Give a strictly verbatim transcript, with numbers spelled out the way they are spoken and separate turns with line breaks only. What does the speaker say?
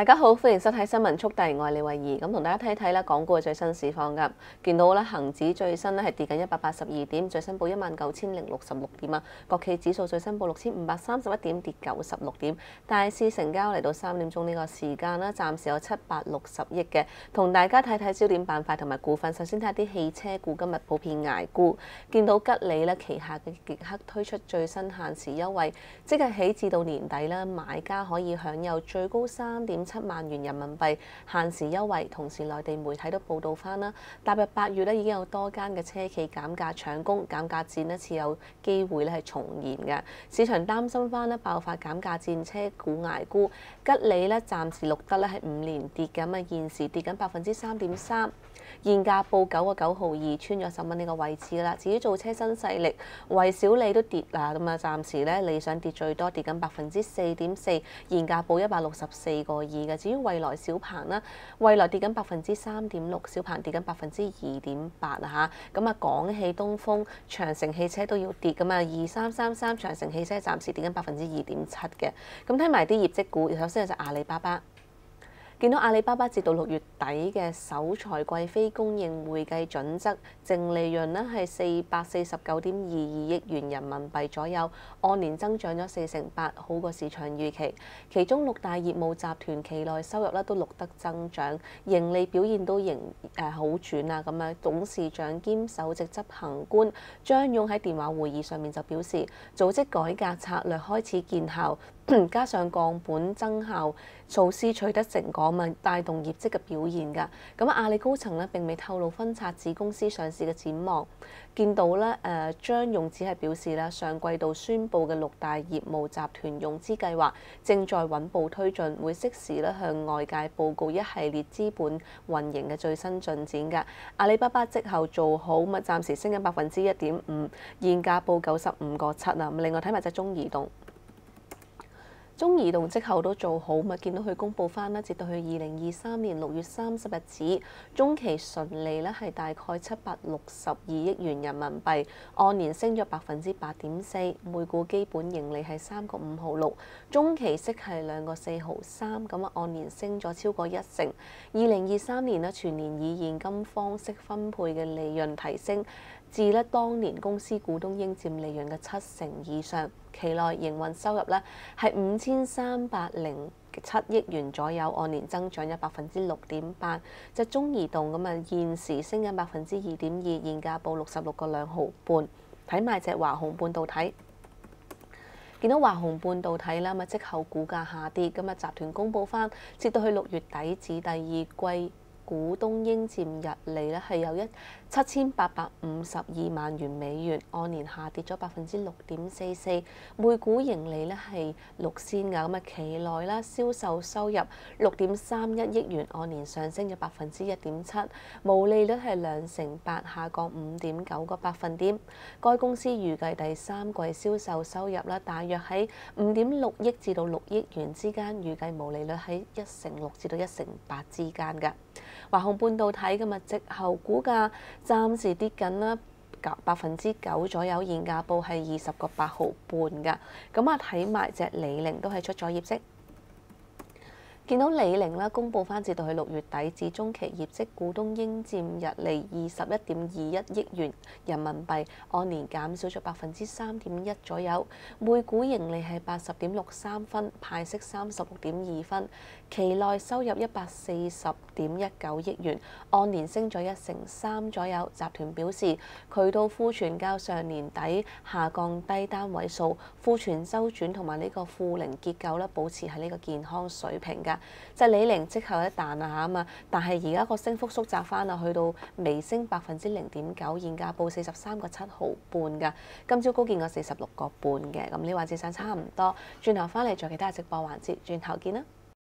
大家好，歡迎收睇新聞速遞，我係李慧儀。咁同大家睇睇啦，港股嘅最新市況㗎。見到咧，恒指最新咧係跌緊一百八十二點，最新報一萬九千零六十六點啊。國企指數最新報六千五百三十一點，跌九十六點。大市成交嚟到三點鐘呢個時間啦，暫時有七百六十億嘅。同大家睇睇焦點板塊同埋股份。首先睇下啲汽車股，今日普遍捱沽。見到吉利咧旗下嘅極氪推出最新限時優惠，即日起至到年底啦，買家可以享有最高三點七萬元人民幣限時優惠。同時內地媒體都報道翻啦，踏入八月咧已經有多間嘅車企減價搶攻，減價戰咧似有機會咧係重現嘅。市場擔心翻咧爆發減價戰，車股捱沽。吉利咧暫時錄得咧係五連跌嘅，咁啊現時跌緊百分之三點三，現價報九個九毫二，穿咗十蚊呢個位置啦。至於造車新勢力，蔚小理都跌啦，咁啊暫時咧理想跌最多，跌緊百分之四點四，現價報一百六十四個二嘅。至於蔚來小鵬啦，蔚來跌緊百分之三點六，小鵬跌緊百分之二點八啊嚇。咁啊，廣汽、東風、長城汽車都要跌咁啊，二三三三長城汽車暫時跌緊百分之二點七嘅。咁睇埋啲業績股，首先有隻阿里巴巴。見到阿里巴巴至到六月底嘅首財季非公認會計準則淨利潤呢係四百四十九點二二億元人民幣左右，按年增長咗四成八，好過市場預期。其中六大業務集團期內收入咧都錄得增長，盈利表現都仍誒好轉啊！咁啊，董事長兼首席執行官張勇喺電話會議上面就表示，組織改革策略開始見效。加上降本增效措施取得成果，咪帶動業績嘅表現㗎。咁阿里高層咧並未透露分拆子公司上市嘅展望。見到咧誒張勇只係表示啦，上季度宣布嘅六大業務集團融資計劃正在穩步推進，會適時咧向外界報告一系列資本運營嘅最新進展㗎。阿里巴巴績後做好，咪暫時升緊百分之一點五，現價報九十五個七啊。咁另外睇埋隻中移動。中移動績後都做好，咪見到佢公佈翻啦，截到去二零二三年六月三十日止，中期純利咧係大概七百六十二億元人民幣，按年升咗百分之八點四，每股基本盈利係三個五毫六，中期息係兩個四毫三，咁啊按年升咗超過一成。二零二三年咧全年以現金方式分配嘅利潤提升至咧當年公司股東應佔利潤嘅七成以上。期內營運收入咧係五千三百零七億元左右，按年增長咗百分之六點八。即係中移動咁啊，現時升緊百分之二點二，現價報六十六個兩毫半。睇埋隻華虹半導體，見到華虹半導體啦，咪即後股價下跌，咁啊集團公佈翻，截到去六月底至第二季。股東應佔溢利咧係有一七千八百五十二萬元美元，按年下跌咗百分之六點四四，每股盈利咧係六仙㗎。咁啊期內啦銷售收入六點三一億元，按年上升咗百分之一點七，毛利率係兩成八，下降五點九個百分點。該公司預計第三季銷售收入咧大約喺五點六億至到六億元之間，預計毛利率喺一成六至到一成八之間㗎。華虹半導體嘅物績後股價暫時跌緊啦，百分之九左右，現價報係二十個八毫半㗎。咁啊睇埋隻李寧都係出咗業績。見到李寧啦，公佈翻至到去六月底至中期業績，股東應佔溢利二十一點二一億元人民幣，按年減少咗百分之三點一左右，每股盈利係八十點六三分，派息三十六點二分，期內收入一百四十點一九億元，按年升咗一成三左右。集團表示，渠道庫存較上年底下降低單位數，庫存周轉同埋呢個庫齡結構咧保持喺呢個健康水平㗎。就係李寧績後一彈啊嘛，但係而家個升幅縮窄翻啦，去到微升百分之零點九，現價報四十三個七毫半㗎。今朝高見過四十六個半嘅，咁呢個位置上差唔多。轉頭翻嚟做其他直播環節，轉頭見啦。